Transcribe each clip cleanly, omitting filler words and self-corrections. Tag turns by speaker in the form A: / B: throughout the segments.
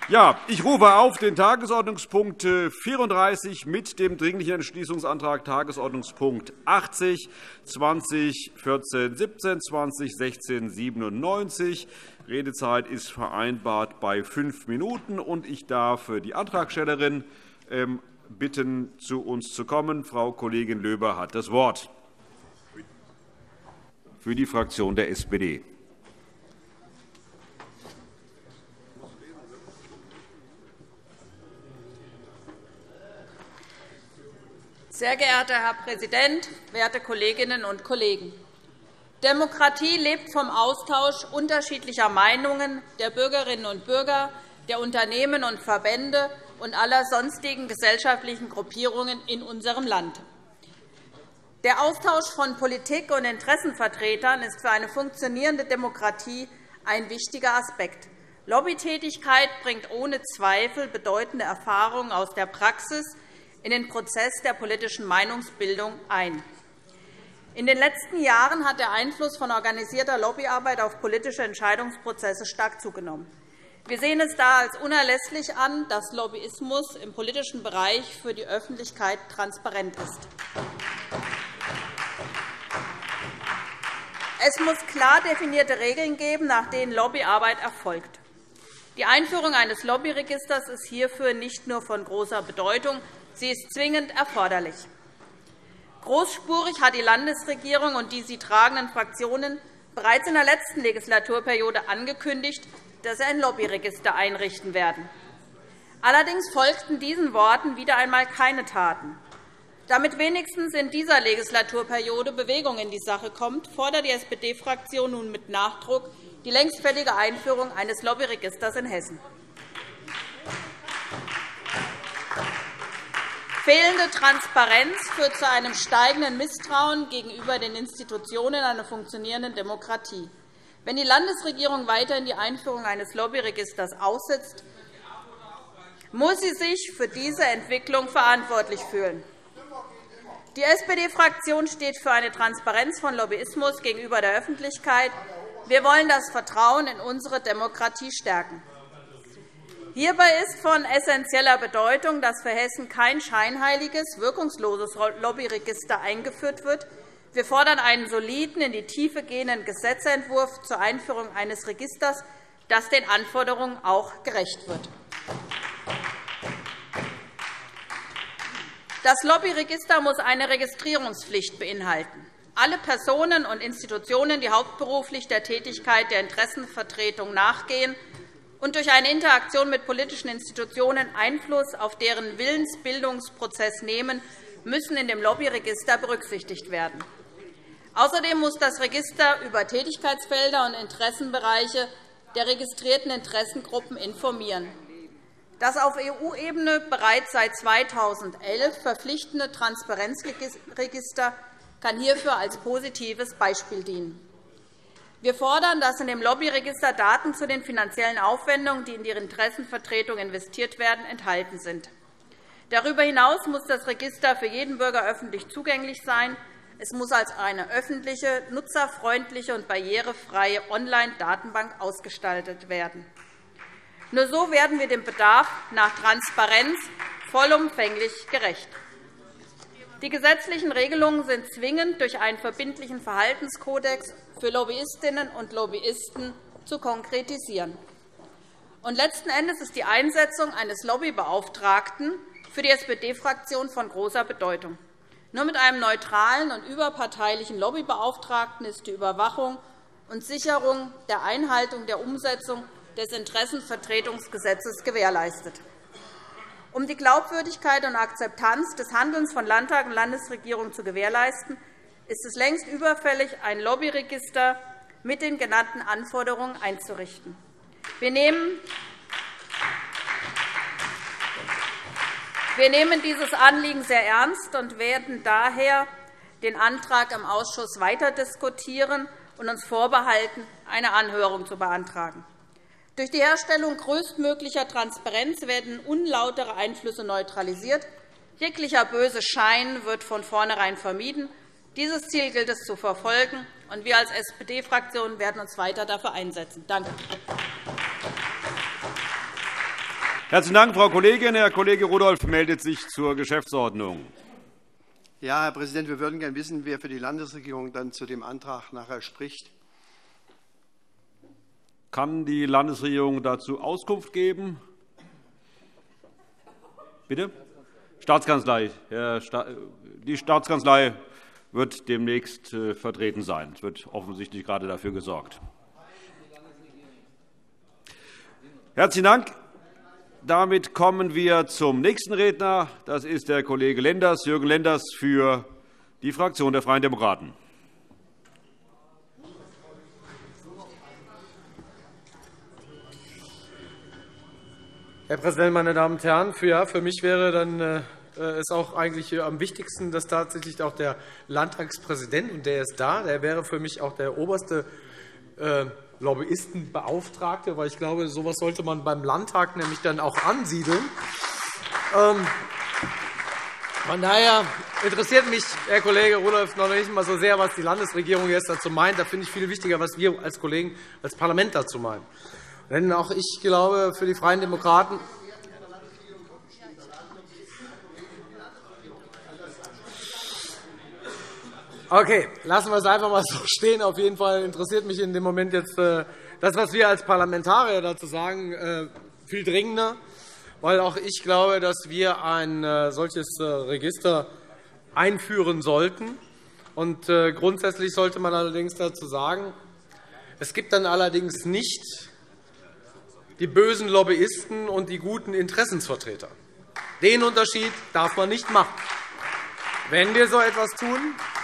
A: Ja, ich rufe auf den Tagesordnungspunkt 34 mit dem Dringlichen Entschließungsantrag Tagesordnungspunkt 80, 2014-17, 2016-97. Redezeit ist vereinbart bei 5 Minuten. Und ich darf die Antragstellerin bitten, zu uns zu kommen. Frau Kollegin Löber hat das Wort für die Fraktion der SPD.
B: Sehr geehrter Herr Präsident, werte Kolleginnen und Kollegen! Demokratie lebt vom Austausch unterschiedlicher Meinungen der Bürgerinnen und Bürger, der Unternehmen und Verbände und aller sonstigen gesellschaftlichen Gruppierungen in unserem Land. Der Austausch von Politik und Interessenvertretern ist für eine funktionierende Demokratie ein wichtiger Aspekt. Lobbytätigkeit bringt ohne Zweifel bedeutende Erfahrungen aus der Praxis in den Prozess der politischen Meinungsbildung ein. In den letzten Jahren hat der Einfluss von organisierter Lobbyarbeit auf politische Entscheidungsprozesse stark zugenommen. Wir sehen es da als unerlässlich an, dass Lobbyismus im politischen Bereich für die Öffentlichkeit transparent ist. Es muss klar definierte Regeln geben, nach denen Lobbyarbeit erfolgt. Die Einführung eines Lobbyregisters ist hierfür nicht nur von großer Bedeutung, sie ist zwingend erforderlich. Großspurig hat die Landesregierung und die sie tragenden Fraktionen bereits in der letzten Legislaturperiode angekündigt, dass sie ein Lobbyregister einrichten werden. Allerdings folgten diesen Worten wieder einmal keine Taten. Damit wenigstens in dieser Legislaturperiode Bewegung in die Sache kommt, fordert die SPD-Fraktion nun mit Nachdruck die längst fällige Einführung eines Lobbyregisters in Hessen. Fehlende Transparenz führt zu einem steigenden Misstrauen gegenüber den Institutionen einer funktionierenden Demokratie. Wenn die Landesregierung weiterhin die Einführung eines Lobbyregisters aussetzt, muss sie sich für diese Entwicklung verantwortlich fühlen. Die SPD-Fraktion steht für eine Transparenz von Lobbyismus gegenüber der Öffentlichkeit. Wir wollen das Vertrauen in unsere Demokratie stärken. Hierbei ist von essenzieller Bedeutung, dass für Hessen kein scheinheiliges, wirkungsloses Lobbyregister eingeführt wird. Wir fordern einen soliden, in die Tiefe gehenden Gesetzentwurf zur Einführung eines Registers, das den Anforderungen auch gerecht wird. Das Lobbyregister muss eine Registrierungspflicht beinhalten. Alle Personen und Institutionen, die hauptberuflich der Tätigkeit der Interessenvertretung nachgehen und durch eine Interaktion mit politischen Institutionen Einfluss auf deren Willensbildungsprozess nehmen, müssen in dem Lobbyregister berücksichtigt werden. Außerdem muss das Register über Tätigkeitsfelder und Interessenbereiche der registrierten Interessengruppen informieren. Das auf EU-Ebene bereits seit 2011 verpflichtende Transparenzregister kann hierfür als positives Beispiel dienen. Wir fordern, dass in dem Lobbyregister Daten zu den finanziellen Aufwendungen, die in die Interessenvertretung investiert werden, enthalten sind. Darüber hinaus muss das Register für jeden Bürger öffentlich zugänglich sein. Es muss als eine öffentliche, nutzerfreundliche und barrierefreie Online-Datenbank ausgestaltet werden. Nur so werden wir dem Bedarf nach Transparenz vollumfänglich gerecht. Die gesetzlichen Regelungen sind zwingend durch einen verbindlichen Verhaltenskodex für Lobbyistinnen und Lobbyisten zu konkretisieren. Und letzten Endes ist die Einsetzung eines Lobbybeauftragten für die SPD-Fraktion von großer Bedeutung. Nur mit einem neutralen und überparteilichen Lobbybeauftragten ist die Überwachung und Sicherung der Einhaltung der Umsetzung des Interessenvertretungsgesetzes gewährleistet. Um die Glaubwürdigkeit und Akzeptanz des Handelns von Landtag und Landesregierung zu gewährleisten, ist es längst überfällig, ein Lobbyregister mit den genannten Anforderungen einzurichten. Wir nehmen dieses Anliegen sehr ernst und werden daher den Antrag im Ausschuss weiter diskutieren und uns vorbehalten, eine Anhörung zu beantragen. Durch die Herstellung größtmöglicher Transparenz werden unlautere Einflüsse neutralisiert. Jeglicher böse Schein wird von vornherein vermieden. Dieses Ziel gilt es zu verfolgen, und wir als SPD-Fraktion werden uns weiter dafür einsetzen. Danke.
A: Herzlichen Dank, Frau Kollegin. Herr Kollege Rudolph meldet sich zur Geschäftsordnung.
C: Ja, Herr Präsident, wir würden gerne wissen, wer für die Landesregierung dann zu dem Antrag nachher spricht.
A: Kann die Landesregierung dazu Auskunft geben? Bitte? Staatskanzlei. Die Staatskanzlei wird demnächst vertreten sein. Es wird offensichtlich gerade dafür gesorgt. Herzlichen Dank. Damit kommen wir zum nächsten Redner. Das ist der Kollege Lenders, Jürgen Lenders, für die Fraktion der Freien Demokraten.
D: Herr Präsident, meine Damen und Herren! Für mich wäre dann es auch eigentlich am wichtigsten, dass tatsächlich auch der Landtagspräsident, und der ist da, der wäre für mich auch der oberste Lobbyistenbeauftragte, weil ich glaube, so etwas sollte man beim Landtag nämlich dann auch ansiedeln. Von daher interessiert mich, Herr Kollege Rudolph, noch nicht einmal so sehr, was die Landesregierung jetzt dazu meint. Da finde ich viel wichtiger, was wir als Kollegen, als Parlament dazu meinen. Denn auch ich glaube, für die Freien Demokraten Okay, lassen wir es einfach mal so stehen. Auf jeden Fall interessiert mich in dem Moment jetzt das, was wir als Parlamentarier dazu sagen, viel dringender, weil auch ich glaube, dass wir ein solches Register einführen sollten. Und grundsätzlich sollte man allerdings dazu sagen, es gibt dann allerdings nicht die bösen Lobbyisten und die guten Interessensvertreter. Den Unterschied darf man nicht machen. Wenn wir so etwas tun,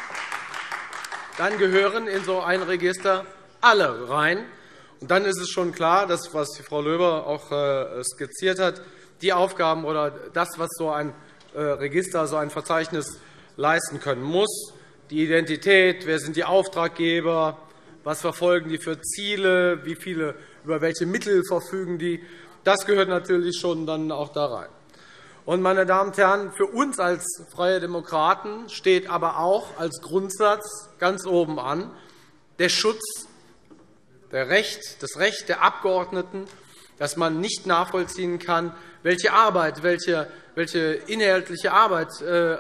D: dann gehören in so ein Register alle rein. Und dann ist es schon klar, dass, was Frau Löber auch skizziert hat, die Aufgaben oder das, was so ein Register, so ein Verzeichnis leisten können muss, die Identität, wer sind die Auftraggeber, was verfolgen die für Ziele, wie viele, über welche Mittel verfügen die, das gehört natürlich schon dann auch da rein. Und, meine Damen und Herren, für uns als Freie Demokraten steht aber auch als Grundsatz ganz oben an der Schutz, das Recht der Abgeordneten, dass man nicht nachvollziehen kann, welche Arbeit, welche inhaltliche Arbeit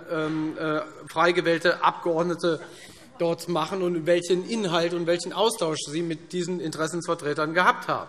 D: frei gewählte Abgeordnete dort machen und welchen Inhalt und welchen Austausch sie mit diesen Interessensvertretern gehabt haben.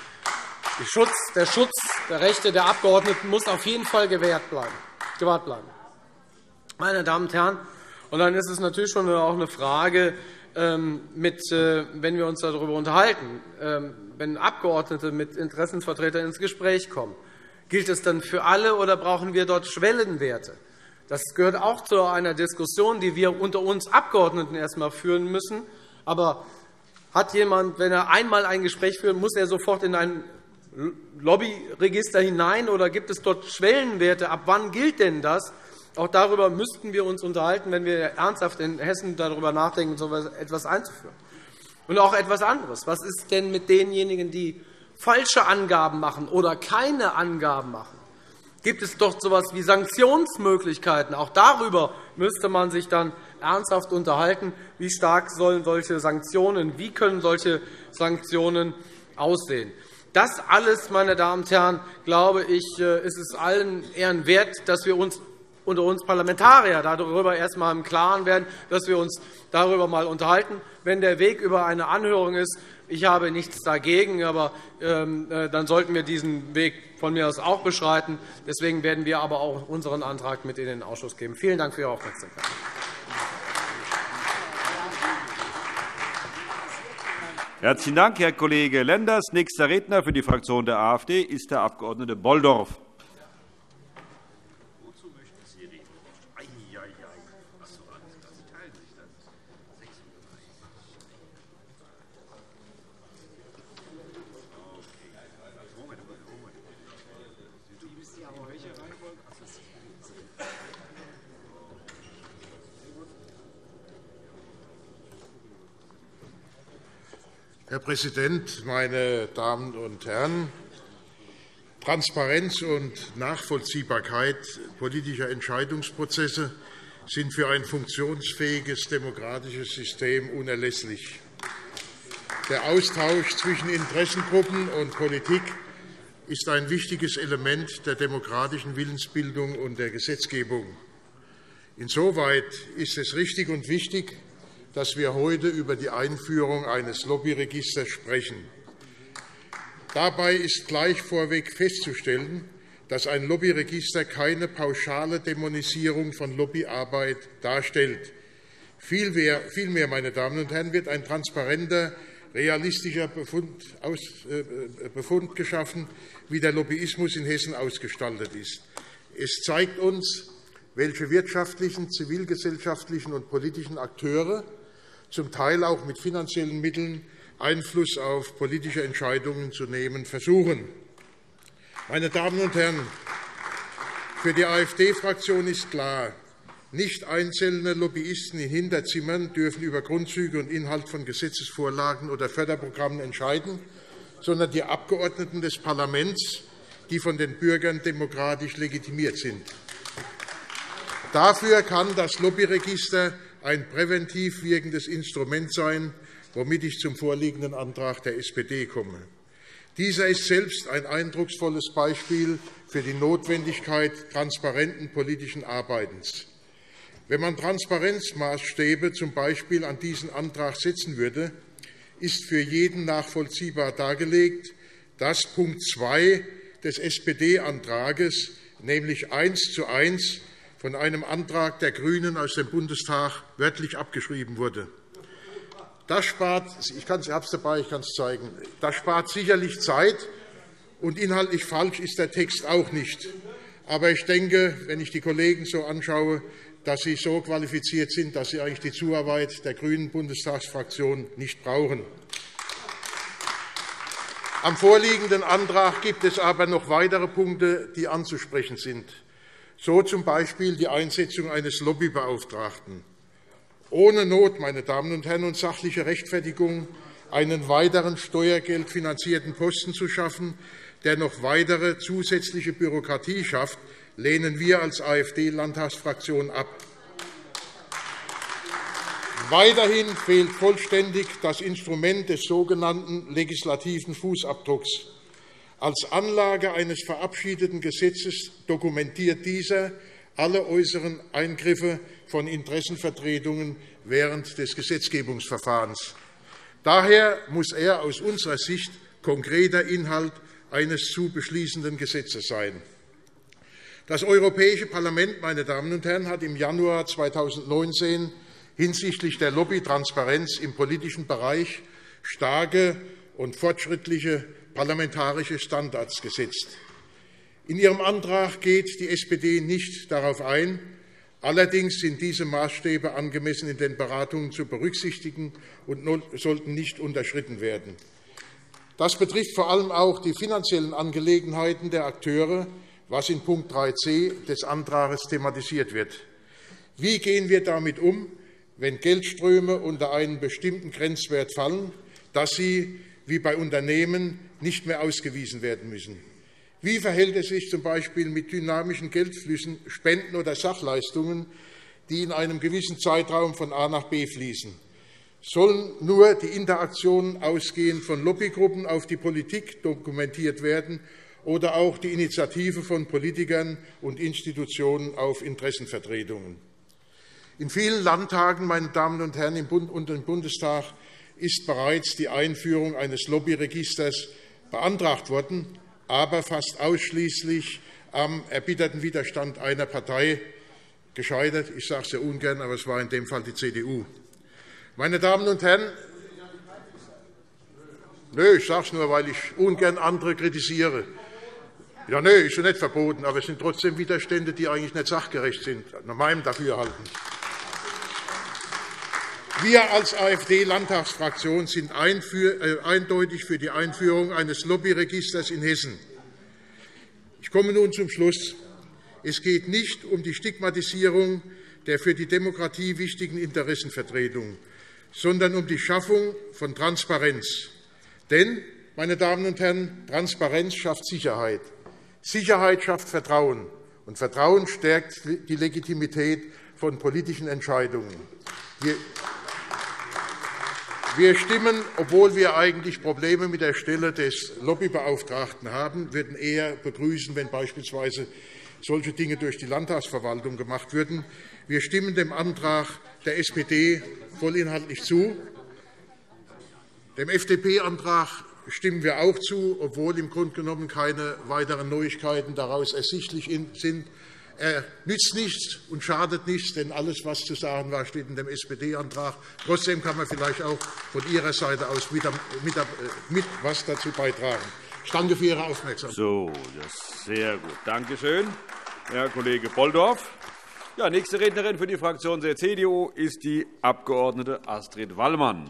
D: Der Schutz der Rechte der Abgeordneten muss auf jeden Fall gewahrt bleiben. Meine Damen und Herren, und dann ist es natürlich schon auch eine Frage, wenn wir uns darüber unterhalten, wenn Abgeordnete mit Interessensvertretern ins Gespräch kommen, gilt es dann für alle oder brauchen wir dort Schwellenwerte? Das gehört auch zu einer Diskussion, die wir unter uns Abgeordneten erst einmal führen müssen. Aber hat jemand, wenn er einmal ein Gespräch führt, muss er sofort in ein Lobbyregister hinein, oder gibt es dort Schwellenwerte? Ab wann gilt denn das? Auch darüber müssten wir uns unterhalten, wenn wir ernsthaft in Hessen darüber nachdenken, so etwas einzuführen. Und auch etwas anderes. Was ist denn mit denjenigen, die falsche Angaben machen oder keine Angaben machen? Gibt es doch so etwas wie Sanktionsmöglichkeiten? Auch darüber müsste man sich dann ernsthaft unterhalten. Wie stark sollen solche Sanktionen, wie können solche Sanktionen aussehen? Das alles, meine Damen und Herren, glaube ich, ist es allen Ehren wert, dass wir uns unter uns Parlamentarier darüber erst einmal im Klaren werden, dass wir uns darüber einmal unterhalten. Wenn der Weg über eine Anhörung ist, ich habe nichts dagegen, aber dann sollten wir diesen Weg von mir aus auch beschreiten. Deswegen werden wir aber auch unseren Antrag mit in den Ausschuss geben. Vielen Dank für Ihre Aufmerksamkeit.
A: Herzlichen Dank, Herr Kollege Lenders. Nächster Redner für die Fraktion der AfD ist der Abg. Bolldorf.
E: Herr Präsident, meine Damen und Herren! Transparenz und Nachvollziehbarkeit politischer Entscheidungsprozesse sind für ein funktionsfähiges demokratisches System unerlässlich. Der Austausch zwischen Interessengruppen und Politik ist ein wichtiges Element der demokratischen Willensbildung und der Gesetzgebung. Insoweit ist es richtig und wichtig, dass wir heute über die Einführung eines Lobbyregisters sprechen. Dabei ist gleich vorweg festzustellen, dass ein Lobbyregister keine pauschale Dämonisierung von Lobbyarbeit darstellt. Vielmehr, meine Damen und Herren, wird ein transparenter, realistischer Befund geschaffen, wie der Lobbyismus in Hessen ausgestaltet ist. Es zeigt uns, welche wirtschaftlichen, zivilgesellschaftlichen und politischen Akteure, zum Teil auch mit finanziellen Mitteln, Einfluss auf politische Entscheidungen zu nehmen versuchen. Meine Damen und Herren, für die AfD-Fraktion ist klar, nicht einzelne Lobbyisten in Hinterzimmern dürfen über Grundzüge und Inhalt von Gesetzesvorlagen oder Förderprogrammen entscheiden, sondern die Abgeordneten des Parlaments, die von den Bürgern demokratisch legitimiert sind. Dafür kann das Lobbyregister ein präventiv wirkendes Instrument sein, womit ich zum vorliegenden Antrag der SPD komme. Dieser ist selbst ein eindrucksvolles Beispiel für die Notwendigkeit transparenten politischen Arbeitens. Wenn man Transparenzmaßstäbe z. B. an diesen Antrag setzen würde, ist für jeden nachvollziehbar dargelegt, dass Punkt 2 des SPD-Antrags, nämlich 1:1, von einem Antrag der GRÜNEN aus dem Bundestag wörtlich abgeschrieben wurde. Das spart, ich habe es dabei, ich kann es zeigen. Das spart sicherlich Zeit, und inhaltlich falsch ist der Text auch nicht. Aber ich denke, wenn ich die Kollegen so anschaue, dass sie so qualifiziert sind, dass sie eigentlich die Zuarbeit der grünen Bundestagsfraktion nicht brauchen. Am vorliegenden Antrag gibt es aber noch weitere Punkte, die anzusprechen sind. So z. B. die Einsetzung eines Lobbybeauftragten. Ohne Not, meine Damen und Herren, und sachliche Rechtfertigung, einen weiteren steuergeldfinanzierten Posten zu schaffen, der noch weitere zusätzliche Bürokratie schafft, lehnen wir als AfD-Landtagsfraktion ab. Weiterhin fehlt vollständig das Instrument des sogenannten legislativen Fußabdrucks. Als Anlage eines verabschiedeten Gesetzes dokumentiert dieser alle äußeren Eingriffe von Interessenvertretungen während des Gesetzgebungsverfahrens. Daher muss er aus unserer Sicht konkreter Inhalt eines zu beschließenden Gesetzes sein. Das Europäische Parlament, meine Damen und Herren, hat im Januar 2019 hinsichtlich der Lobbytransparenz im politischen Bereich starke und fortschrittliche parlamentarische Standards gesetzt. In ihrem Antrag geht die SPD nicht darauf ein. Allerdings sind diese Maßstäbe angemessen in den Beratungen zu berücksichtigen und sollten nicht unterschritten werden. Das betrifft vor allem auch die finanziellen Angelegenheiten der Akteure, was in Punkt 3c des Antrags thematisiert wird. Wie gehen wir damit um, wenn Geldströme unter einen bestimmten Grenzwert fallen, dass sie, wie bei Unternehmen, nicht mehr ausgewiesen werden müssen? Wie verhält es sich z. B. mit dynamischen Geldflüssen, Spenden oder Sachleistungen, die in einem gewissen Zeitraum von A nach B fließen? Sollen nur die Interaktionen ausgehend von Lobbygruppen auf die Politik dokumentiert werden oder auch die Initiative von Politikern und Institutionen auf Interessenvertretungen? In vielen Landtagen, meine Damen und Herren, im Bund und im Bundestag ist bereits die Einführung eines Lobbyregisters beantragt worden, aber fast ausschließlich am erbitterten Widerstand einer Partei gescheitert. Ich sage es sehr ungern, aber es war in dem Fall die CDU. Meine Damen und Herren, ich sage es nur, weil ich ungern andere kritisiere. Ja, ist ja nicht verboten, aber es sind trotzdem Widerstände, die eigentlich nicht sachgerecht sind, nach meinem Dafürhalten. Wir als AfD-Landtagsfraktion sind eindeutig für die Einführung eines Lobbyregisters in Hessen. Ich komme nun zum Schluss. Es geht nicht um die Stigmatisierung der für die Demokratie wichtigen Interessenvertretungen, sondern um die Schaffung von Transparenz. Denn, meine Damen und Herren, Transparenz schafft Sicherheit. Sicherheit schafft Vertrauen, und Vertrauen stärkt die Legitimität von politischen Entscheidungen. Wir stimmen, obwohl wir eigentlich Probleme mit der Stelle des Lobbybeauftragten haben, würden eher begrüßen, wenn beispielsweise solche Dinge durch die Landtagsverwaltung gemacht würden. Wir stimmen dem Antrag der SPD vollinhaltlich zu. Dem FDP-Antrag stimmen wir auch zu, obwohl im Grunde genommen keine weiteren Neuigkeiten daraus ersichtlich sind. Er nützt nichts und schadet nichts, denn alles, was zu sagen war, steht in dem SPD-Antrag. Trotzdem kann man vielleicht auch von Ihrer Seite aus mit etwas dazu beitragen. Ich danke für Ihre Aufmerksamkeit.
A: So, das ist sehr gut. Danke schön, Herr Kollege Bolldorf. Ja, nächste Rednerin für die Fraktion der CDU ist die Abg. Astrid Wallmann.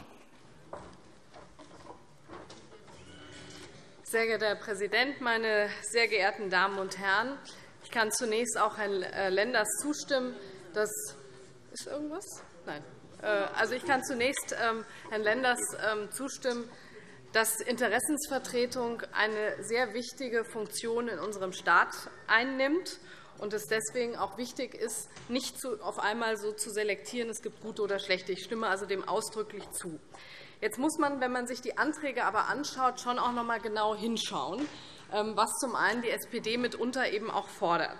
F: Sehr geehrter Herr Präsident, meine sehr geehrten Damen und Herren! Ich kann zunächst auch Herrn Lenders zustimmen. Das ist irgendwas? Nein. Also ich kann zunächst Herrn Lenders zustimmen, dass Interessensvertretung eine sehr wichtige Funktion in unserem Staat einnimmt und es deswegen auch wichtig ist, nicht auf einmal so zu selektieren, es gibt gute oder schlechte. Ich stimme also dem ausdrücklich zu. Jetzt muss man, wenn man sich die Anträge aber anschaut, schon auch noch einmal genau hinschauen, was zum einen die SPD mitunter eben auch fordert.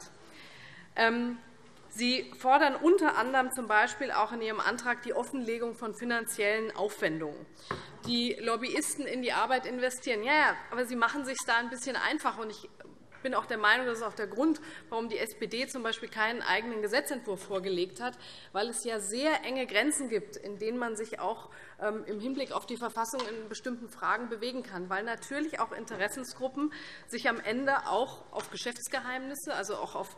F: Sie fordern unter anderem z.B. auch in Ihrem Antrag die Offenlegung von finanziellen Aufwendungen. Die Lobbyisten in die Arbeit investieren. Ja, aber Sie machen es sich da ein bisschen einfach. Ich bin auch der Meinung, das ist auch der Grund, warum die SPD z.B. keinen eigenen Gesetzentwurf vorgelegt hat, weil es ja sehr enge Grenzen gibt, in denen man sich auch im Hinblick auf die Verfassung in bestimmten Fragen bewegen kann, weil natürlich auch Interessensgruppen sich am Ende auch auf Geschäftsgeheimnisse, also auch auf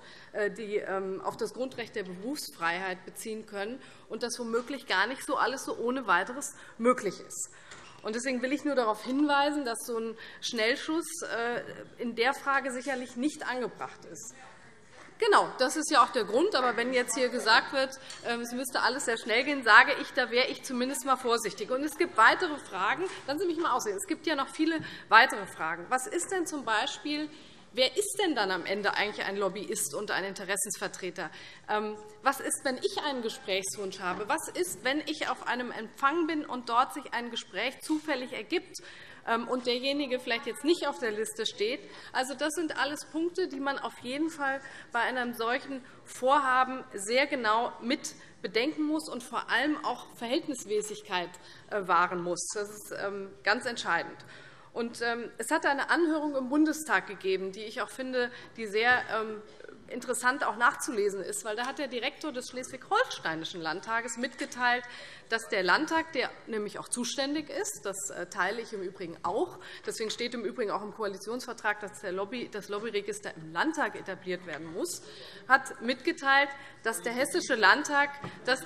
F: das Grundrecht der Berufsfreiheit beziehen können und das womöglich gar nicht so alles so ohne Weiteres möglich ist. Deswegen will ich nur darauf hinweisen, dass so ein Schnellschuss in der Frage sicherlich nicht angebracht ist. Genau, das ist ja auch der Grund. Aber wenn jetzt hier gesagt wird, es müsste alles sehr schnell gehen, sage ich, da wäre ich zumindest einmal vorsichtig. Und es gibt weitere Fragen. Lassen Sie mich einmal aussehen. Es gibt ja noch viele weitere Fragen. Was ist denn zum Beispiel, wer ist denn dann am Ende eigentlich ein Lobbyist und ein Interessensvertreter? Was ist, wenn ich einen Gesprächswunsch habe? Was ist, wenn ich auf einem Empfang bin und dort sich ein Gespräch zufällig ergibt und derjenige vielleicht jetzt nicht auf der Liste steht? Also, das sind alles Punkte, die man auf jeden Fall bei einem solchen Vorhaben sehr genau mit bedenken muss und vor allem auch Verhältnismäßigkeit wahren muss. Das ist ganz entscheidend. Es hat eine Anhörung im Bundestag gegeben, die ich auch finde, die sehr interessant auch nachzulesen ist, weil da hat der Direktor des Schleswig-Holsteinischen Landtages mitgeteilt, dass der Landtag, der nämlich auch zuständig ist, das teile ich im Übrigen auch, deswegen steht im Übrigen auch im Koalitionsvertrag, dass das Lobbyregister im Landtag etabliert werden muss, hat mitgeteilt, dass der hessische Landtag, dass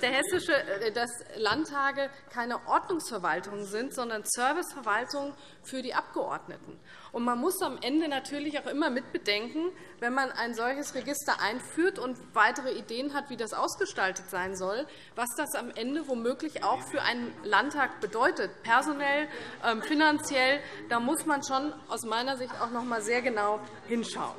F: Landtage keine Ordnungsverwaltungen sind, sondern Serviceverwaltungen für die Abgeordneten. Und man muss am Ende natürlich auch immer mitbedenken, wenn man ein solches Register einführt und weitere Ideen hat, wie das ausgestaltet sein soll, was das am Ende womöglich auch für einen Landtag bedeutet, personell, finanziell. Da muss man schon aus meiner Sicht auch noch einmal sehr genau hinschauen.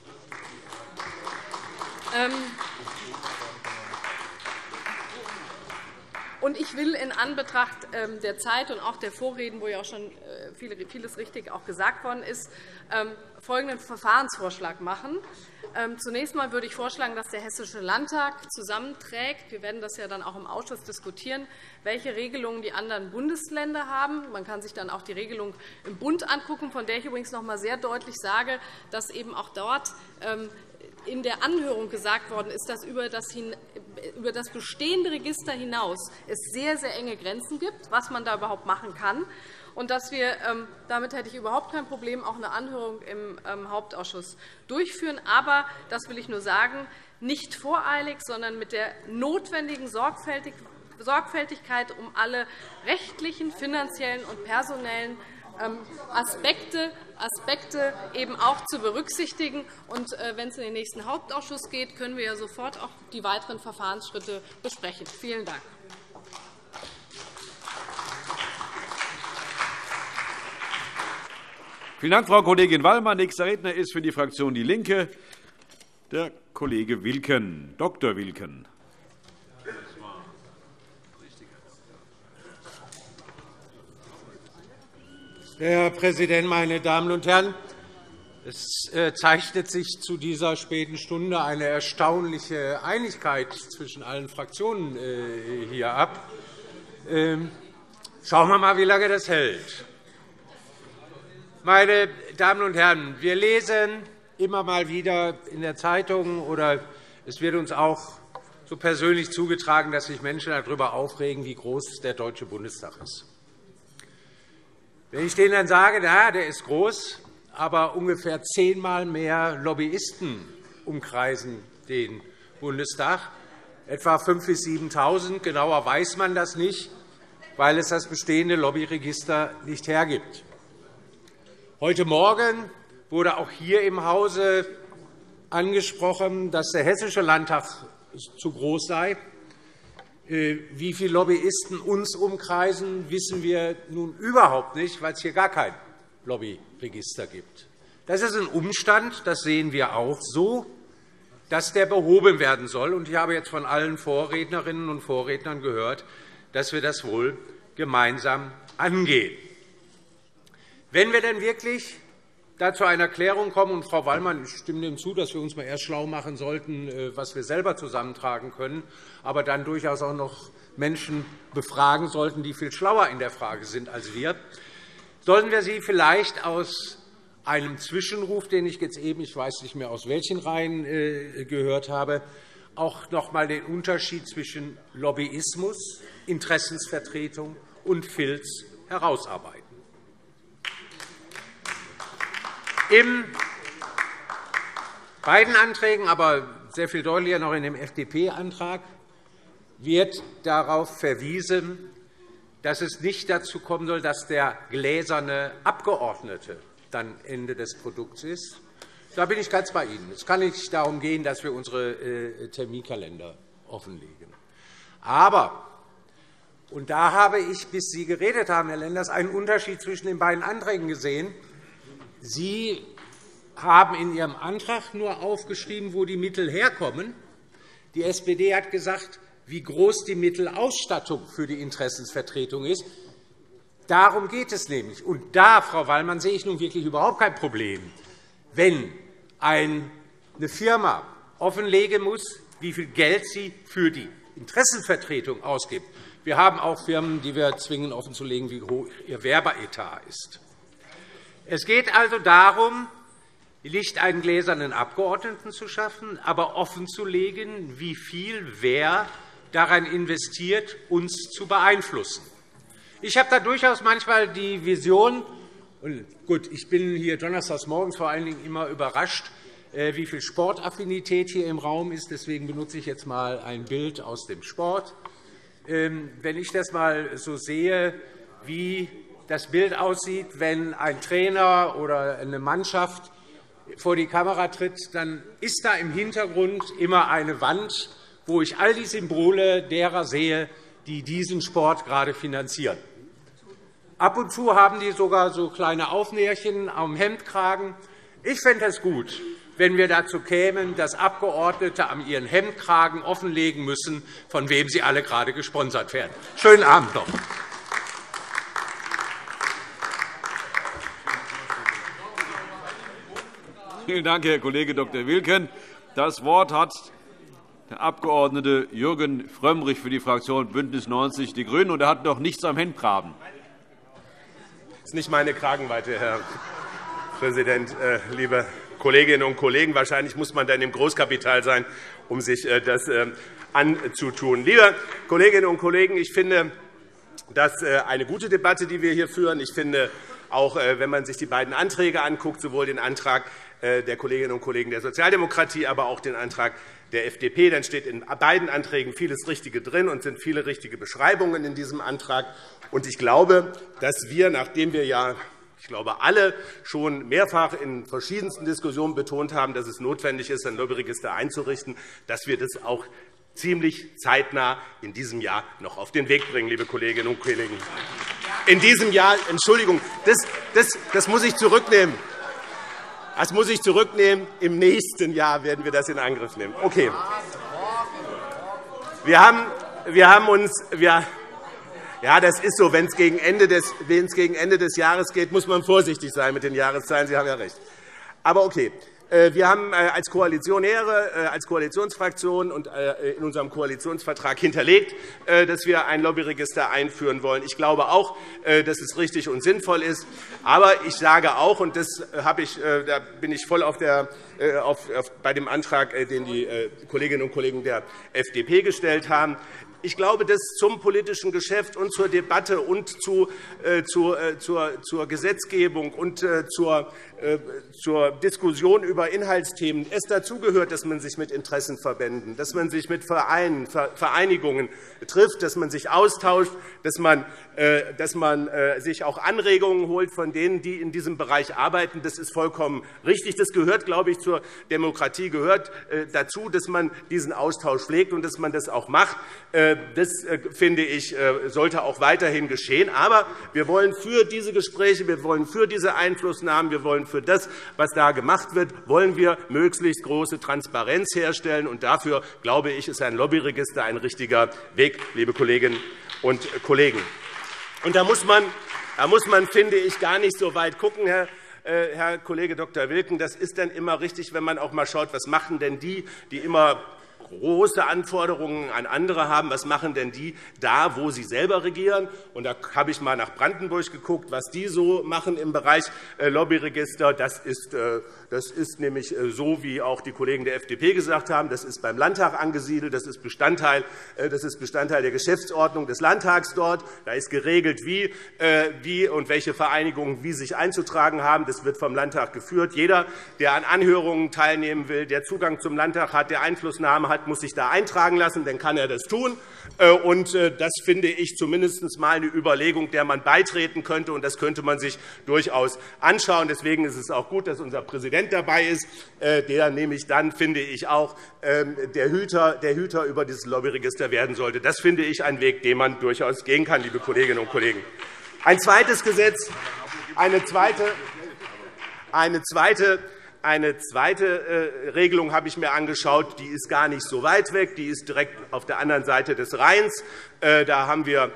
F: Und ich will in Anbetracht der Zeit und auch der Vorreden, wo ja auch schon vieles richtig auch gesagt worden ist, folgenden Verfahrensvorschlag machen. Zunächst einmal würde ich vorschlagen, dass der Hessische Landtag zusammenträgt. Wir werden das ja dann auch im Ausschuss diskutieren, welche Regelungen die anderen Bundesländer haben. Man kann sich dann auch die Regelung im Bund angucken, von der ich übrigens noch einmal sehr deutlich sage, dass eben auch dort in der Anhörung gesagt worden ist, dass über das bestehende Register hinaus es sehr, sehr enge Grenzen gibt, was man da überhaupt machen kann. Und dass wir, damit hätte ich überhaupt kein Problem, auch eine Anhörung im Hauptausschuss durchführen. Aber, das will ich nur sagen, nicht voreilig, sondern mit der notwendigen Sorgfältigkeit, um alle rechtlichen, finanziellen und personellen Aspekte eben auch zu berücksichtigen. Und wenn es in den nächsten Hauptausschuss geht, können wir ja sofort auch die weiteren Verfahrensschritte besprechen. Vielen Dank.
A: Vielen Dank, Frau Kollegin Wallmann. Nächster Redner ist für die Fraktion DIE LINKE der Kollege Wilken, Dr. Wilken.
G: Herr Präsident, meine Damen und Herren! Es zeichnet sich zu dieser späten Stunde eine erstaunliche Einigkeit zwischen allen Fraktionen hier ab. Schauen wir mal, wie lange das hält. Meine Damen und Herren, wir lesen immer mal wieder in der Zeitung, oder es wird uns auch so persönlich zugetragen, dass sich Menschen darüber aufregen, wie groß der Deutsche Bundestag ist. Wenn ich denen dann sage, na, der ist groß, aber ungefähr 10-mal mehr Lobbyisten umkreisen den Bundestag, etwa 5.000 bis 7.000, genauer weiß man das nicht, weil es das bestehende Lobbyregister nicht hergibt. Heute Morgen wurde auch hier im Hause angesprochen, dass der Hessische Landtag zu groß sei. Wie viele Lobbyisten uns umkreisen, wissen wir nun überhaupt nicht, weil es hier gar kein Lobbyregister gibt. Das ist ein Umstand, das sehen wir auch so, dass der behoben werden soll. Ich habe jetzt von allen Vorrednerinnen und Vorrednern gehört, dass wir das wohl gemeinsam angehen. Wenn wir denn wirklich da zu einer Klärung kommen, und Frau Wallmann, ich stimme dem zu, dass wir uns mal erst schlau machen sollten, was wir selber zusammentragen können, aber dann durchaus auch noch Menschen befragen sollten, die viel schlauer in der Frage sind als wir, sollten wir sie vielleicht aus einem Zwischenruf, den ich jetzt eben, ich weiß nicht mehr aus welchen Reihen, gehört habe, auch noch einmal den Unterschied zwischen Lobbyismus, Interessensvertretung und Filz herausarbeiten. In beiden Anträgen, aber sehr viel deutlicher noch in dem FDP-Antrag, wird darauf verwiesen, dass es nicht dazu kommen soll, dass der gläserne Abgeordnete dann Ende des Produkts ist. Da bin ich ganz bei Ihnen. Es kann nicht darum gehen, dass wir unsere Terminkalender offenlegen. Aber, und da habe ich, bis Sie geredet haben, Herr Lenders, einen Unterschied zwischen den beiden Anträgen gesehen. Sie haben in Ihrem Antrag nur aufgeschrieben, wo die Mittel herkommen. Die SPD hat gesagt, wie groß die Mittelausstattung für die Interessensvertretung ist. Darum geht es nämlich. Und da, Frau Wallmann, sehe ich nun wirklich überhaupt kein Problem, wenn eine Firma offenlegen muss, wie viel Geld sie für die Interessenvertretung ausgibt. Wir haben auch Firmen, die wir zwingen, offenzulegen, wie hoch ihr Werbeetat ist. Es geht also darum, nicht einen gläsernen Abgeordneten zu schaffen, aber offenzulegen, wie viel wer daran investiert, uns zu beeinflussen. Ich habe da durchaus manchmal die Vision, und gut, ich bin hier donnerstags morgens vor allen Dingen immer überrascht, wie viel Sportaffinität hier im Raum ist. Deswegen benutze ich jetzt einmal ein Bild aus dem Sport. Wenn ich das einmal so sehe, wie das Bild aussieht, wenn ein Trainer oder eine Mannschaft vor die Kamera tritt, dann ist da im Hintergrund immer eine Wand, wo ich all die Symbole derer sehe, die diesen Sport gerade finanzieren. Ab und zu haben die sogar so kleine Aufnäherchen am Hemdkragen. Ich fände es gut, wenn wir dazu kämen, dass Abgeordnete an ihren Hemdkragen offenlegen müssen, von wem sie alle gerade gesponsert werden. Schönen Abend noch.
A: Vielen Dank, Herr Kollege Dr. Wilken. Das Wort hat der Abg. Jürgen Frömmrich für die Fraktion BÜNDNIS 90 die GRÜNEN. Und er hat noch nichts am Hemdkragen.
H: Das ist nicht meine Kragenweite, Herr Präsident. Liebe Kolleginnen und Kollegen, wahrscheinlich muss man dann im Großkapital sein, um sich das anzutun. Liebe Kolleginnen und Kollegen, ich finde, das ist eine gute Debatte, die wir hier führen. Ich finde, auch wenn man sich die beiden Anträge anguckt, sowohl den Antrag der Kolleginnen und Kollegen der Sozialdemokratie, aber auch den Antrag der FDP, dann steht in beiden Anträgen vieles Richtige drin und sind viele richtige Beschreibungen in diesem Antrag. Und ich glaube, dass wir, nachdem wir ja, ich glaube, alle schon mehrfach in verschiedensten Diskussionen betont haben, dass es notwendig ist, ein Lobbyregister einzurichten, dass wir das auch ziemlich zeitnah in diesem Jahr noch auf den Weg bringen, liebe Kolleginnen und Kollegen. In diesem Jahr, Entschuldigung, das muss ich zurücknehmen. Das muss ich zurücknehmen. Im nächsten Jahr werden wir das in Angriff nehmen. Okay. Wir haben uns, Ja, das ist so. Wenn es gegen Ende des Jahres geht, muss man vorsichtig sein mit den Jahreszahlen. Sie haben ja recht. Aber okay. Wir haben als Koalitionäre, als Koalitionsfraktion und in unserem Koalitionsvertrag hinterlegt, dass wir ein Lobbyregister einführen wollen. Ich glaube auch, dass es richtig und sinnvoll ist. Aber ich sage auch, und da bin ich voll bei dem Antrag, den die Kolleginnen und Kollegen der FDP gestellt haben, ich glaube, dass zum politischen Geschäft und zur Debatte und zur Gesetzgebung und zur Diskussion über Inhaltsthemen es dazugehört, dass man sich mit Interessenverbänden, dass man sich mit Vereinen, Vereinigungen trifft, dass man sich austauscht, dass man sich auch Anregungen holt von denen, die in diesem Bereich arbeiten. Das ist vollkommen richtig. Das gehört, glaube ich, zur Demokratie, gehört dazu, dass man diesen Austausch pflegt und dass man das auch macht. Das, finde ich, sollte auch weiterhin geschehen. Aber wir wollen für diese Gespräche, wir wollen für diese Einflussnahmen, wir wollen für das, was da gemacht wird, wollen wir möglichst große Transparenz herstellen. Und dafür, glaube ich, ist ein Lobbyregister ein richtiger Weg, liebe Kolleginnen und Kollegen. Und da muss man, finde ich, gar nicht so weit gucken, Herr Kollege Dr. Wilken. Das ist dann immer richtig, wenn man auch einmal schaut, was machen denn die immer große Anforderungen an andere haben. Was machen denn die da, wo sie selber regieren? Und da habe ich einmal nach Brandenburg geguckt, was die so machen im Bereich Lobbyregister. Das ist nämlich so, wie auch die Kollegen der FDP gesagt haben. Das ist beim Landtag angesiedelt. Das ist Bestandteil der Geschäftsordnung des Landtags dort. Da ist geregelt, wie und welche Vereinigungen wie sich einzutragen haben. Das wird vom Landtag geführt. Jeder, der an Anhörungen teilnehmen will, der Zugang zum Landtag hat, der Einflussnahme hat, muss sich da eintragen lassen, dann kann er das tun. Und das finde ich zumindest einmal eine Überlegung, der man beitreten könnte. Und das könnte man sich durchaus anschauen. Deswegen ist es auch gut, dass unser Präsident dabei ist, der nämlich dann, finde ich, auch der Hüter über dieses Lobbyregister werden sollte. Das finde ich ein Weg, den man durchaus gehen kann, liebe Kolleginnen und Kollegen. Ein zweites Gesetz, eine zweite Regelung habe ich mir angeschaut. Die ist gar nicht so weit weg. Die ist direkt auf der anderen Seite des Rheins. Da haben wir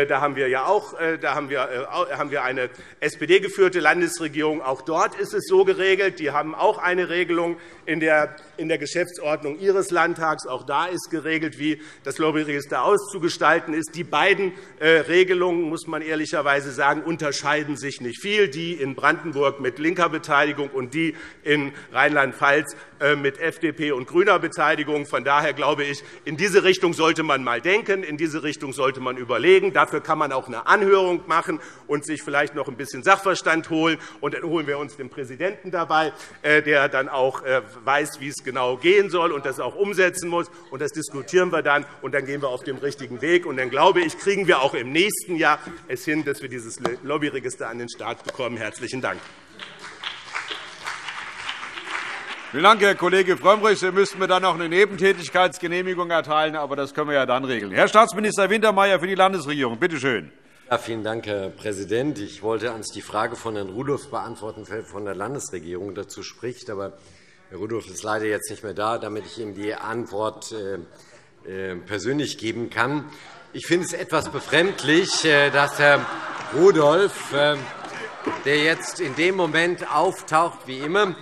H: eine SPD-geführte Landesregierung. Auch dort ist es so geregelt. Die haben auch eine Regelung in der Geschäftsordnung ihres Landtags. Auch da ist geregelt, wie das Lobbyregister auszugestalten ist. Die beiden Regelungen, muss man ehrlicherweise sagen, unterscheiden sich nicht viel. Die in Brandenburg mit linker Beteiligung und die in Rheinland-Pfalz mit FDP und grüner Beteiligung. Von daher glaube ich, in diese Richtung sollte man einmal denken, in diese Richtung sollte man überlegen. Dafür kann man auch eine Anhörung machen und sich vielleicht noch ein bisschen Sachverstand holen. Und dann holen wir uns den Präsidenten dabei, der dann auch weiß, wie es genau gehen soll und das auch umsetzen muss. Und das diskutieren wir dann, und dann gehen wir auf dem richtigen Weg. Und dann glaube ich, kriegen wir auch im nächsten Jahr es hin, dass wir dieses Lobbyregister an den Start bekommen. Herzlichen Dank.
A: Vielen Dank, Herr Kollege Frömmrich. Sie müssten mir dann noch eine Nebentätigkeitsgenehmigung erteilen, aber das können wir ja dann regeln. Herr Staatsminister Wintermeyer für die Landesregierung. Bitte schön.
I: Ja, vielen Dank, Herr Präsident. Ich wollte eigentlich die Frage von Herrn Rudolph beantworten, wer von der Landesregierung dazu spricht. Aber Herr Rudolph ist leider jetzt nicht mehr da, damit ich ihm die Antwort persönlich geben kann. Ich finde es etwas befremdlich, dass Herr Rudolph, der jetzt in dem Moment auftaucht, wie immer,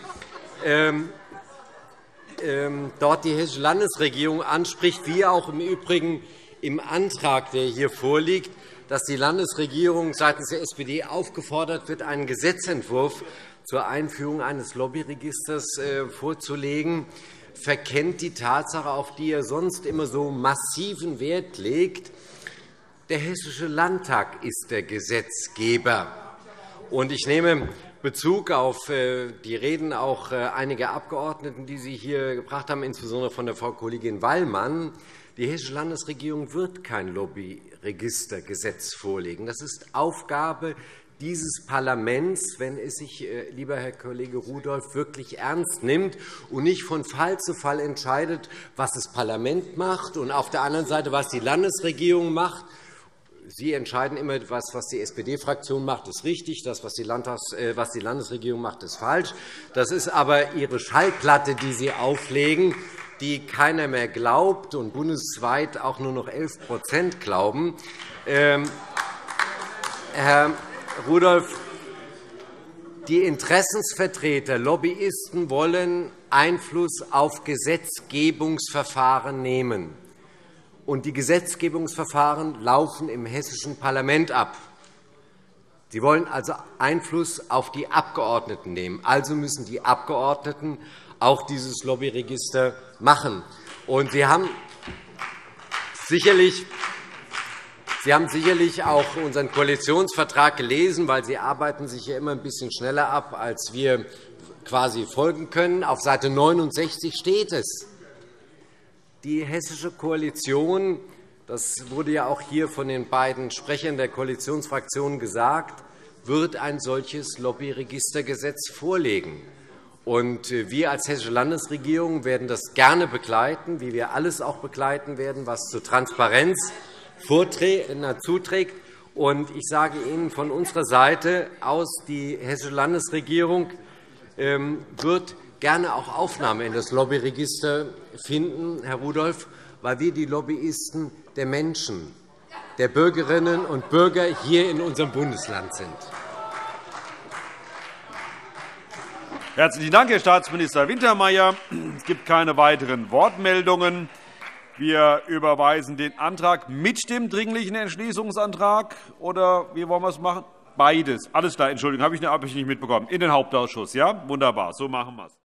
I: dort die Hessische Landesregierung anspricht, wie auch im Übrigen im Antrag, der hier vorliegt, dass die Landesregierung seitens der SPD aufgefordert wird, einen Gesetzentwurf zur Einführung eines Lobbyregisters vorzulegen, verkennt die Tatsache, auf die er sonst immer so massiven Wert legt. Der Hessische Landtag ist der Gesetzgeber. Und ich nehme Bezug auf die Reden auch einiger Abgeordneten, die Sie hier gebracht haben, insbesondere von der Frau Kollegin Wallmann. Die Hessische Landesregierung wird kein Lobbyregistergesetz vorlegen. Das ist Aufgabe dieses Parlaments, wenn es sich, lieber Herr Kollege Rudolph, wirklich ernst nimmt und nicht von Fall zu Fall entscheidet, was das Parlament macht und auf der anderen Seite, was die Landesregierung macht. Sie entscheiden immer, was die SPD-Fraktion macht, ist richtig. Das, was die Landesregierung macht, ist falsch. Das ist aber Ihre Schallplatte, die Sie auflegen, die keiner mehr glaubt und bundesweit auch nur noch 11% glauben. Herr Rudolph, die Interessensvertreter, Lobbyisten wollen Einfluss auf Gesetzgebungsverfahren nehmen. Und die Gesetzgebungsverfahren laufen im hessischen Parlament ab. Sie wollen also Einfluss auf die Abgeordneten nehmen. Also müssen die Abgeordneten auch dieses Lobbyregister machen. Und Sie haben sicherlich auch unseren Koalitionsvertrag gelesen, weil Sie arbeiten sich ja immer ein bisschen schneller ab, als wir quasi folgen können. Auf Seite 69 steht es. Die hessische Koalition, das wurde ja auch hier von den beiden Sprechern der Koalitionsfraktionen gesagt, wird ein solches Lobbyregistergesetz vorlegen. Und wir als Hessische Landesregierung werden das gerne begleiten, wie wir alles auch begleiten werden, was zur Transparenz zuträgt. Und ich sage Ihnen von unserer Seite aus, die Hessische Landesregierung wird gerne auch Aufnahme in das Lobbyregister finden, Herr Rudolph, weil wir die Lobbyisten der Menschen, der Bürgerinnen und Bürger hier in unserem Bundesland sind.
A: Herzlichen Dank, Herr Staatsminister Wintermeyer. Es gibt keine weiteren Wortmeldungen. Wir überweisen den Antrag mit dem Dringlichen Entschließungsantrag. Oder wie wollen wir es machen? Beides. Alles klar. Entschuldigung, habe ich nicht mitbekommen. In den Hauptausschuss. Ja? Wunderbar. So machen wir es.